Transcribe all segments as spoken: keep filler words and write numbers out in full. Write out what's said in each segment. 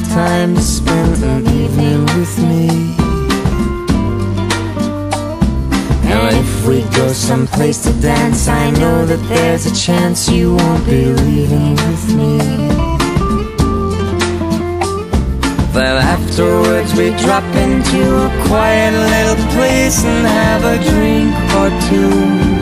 time to spend an evening with me. And if we go someplace to dance, I know that there's a chance you won't be leaving with me. Then afterwards we drop into a quiet little place and have a drink or two.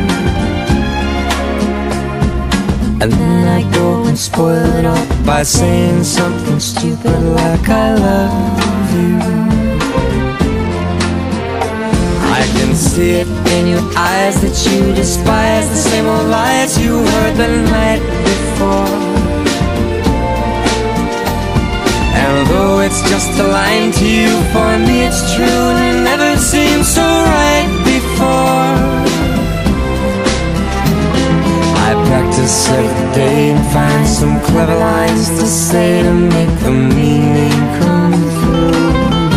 And then I go and spoil it all by saying something stupid like I love you. I can see it in your eyes that you despise the same old lies you heard the night before. And though it's just a line to you, for me it's true and it never seemed so right before. I practice every day and find some clever lines to say to make the meaning come through.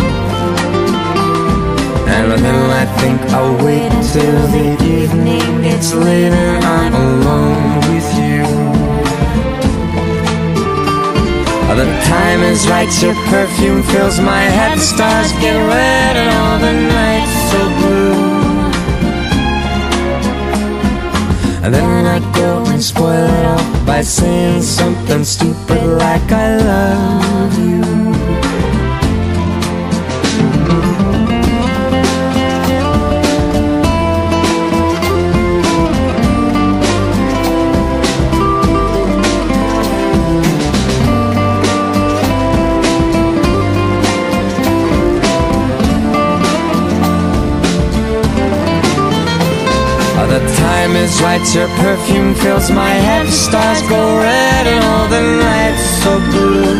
And then I think I'll wait until the evening gets late and I'm alone with you. The time is right, your perfume fills my head, the stars get red and all the nights so blue. And then I go and spoil it all by saying something stupid like I love you. The time is right, your perfume fills my head, the stars go red and all the nights so blue.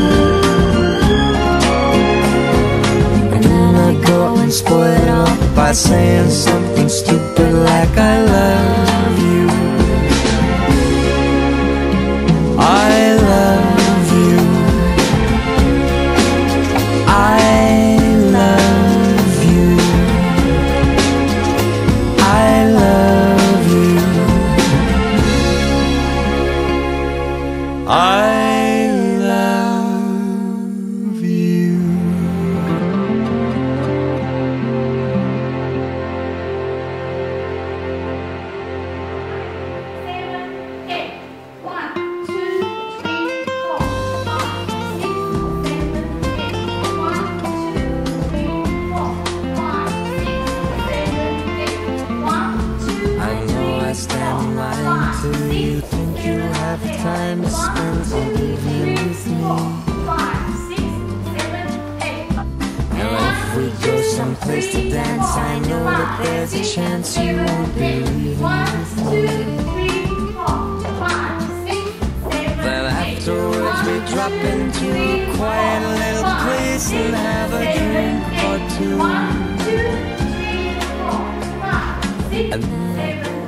And then I go and spoil it all by saying something stupid like I love you. I love you. I love you. I love you. I love you. Seven, eight. One, two, three, four, five, six, seven, eight. One, two, three, four, five, six, seven, eight. One, two, I know I stand in line till you think you have time to spend the evening with me. And if we go someplace to dance, I know that there's a chance you won't be leaving with me. Then afterwards we drop into a quiet little place and have a drink or two. And then